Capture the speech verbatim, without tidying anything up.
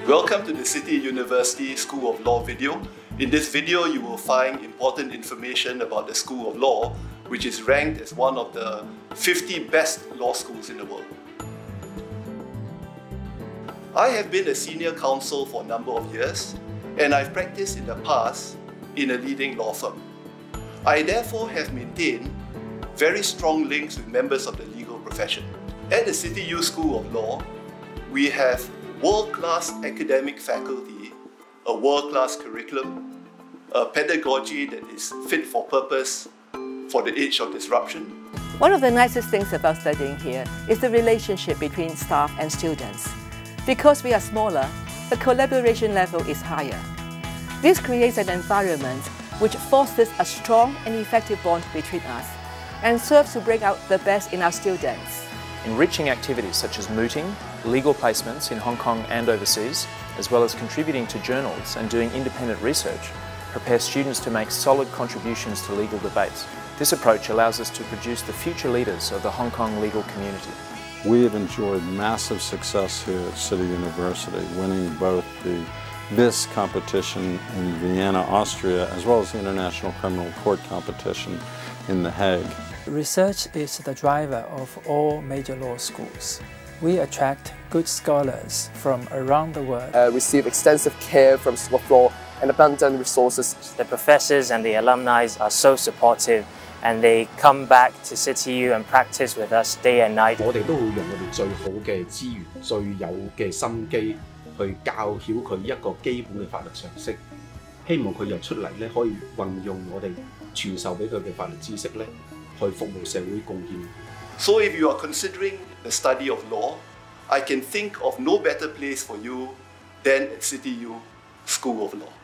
Welcome to the City University School of Law video. In this video, you will find important information about the School of Law, which is ranked as one of the fifty best law schools in the world. I have been a senior counsel for a number of years, and I've practiced in the past in a leading law firm. I therefore have maintained very strong links with members of the legal profession. At the CityU School of Law, we have world-class academic faculty, a world-class curriculum, a pedagogy that is fit for purpose for the age of disruption. One of the nicest things about studying here is the relationship between staff and students. Because we are smaller, the collaboration level is higher. This creates an environment which fosters a strong and effective bond between us and serves to bring out the best in our students. Enriching activities such as mooting, legal placements in Hong Kong and overseas, as well as contributing to journals and doing independent research, prepare students to make solid contributions to legal debates. This approach allows us to produce the future leaders of the Hong Kong legal community. We have enjoyed massive success here at City University, winning both the B I S competition in Vienna, Austria, as well as the International Criminal Court competition in The Hague. Research is the driver of all major law schools. We attract good scholars from around the world. Uh, receive extensive care from School of Law and abundant resources. The professors and the alumni are so supportive, and they come back to CityU and practice with us day and night. 我哋都會用我哋最好嘅資源、最有嘅心機去教曉佢一個基本嘅法律常識，希望佢由出嚟咧可以運用我哋傳授俾佢嘅法律知識咧，去服務社會貢獻。 So if you are considering the study of law, I can think of no better place for you than at CityU School of Law.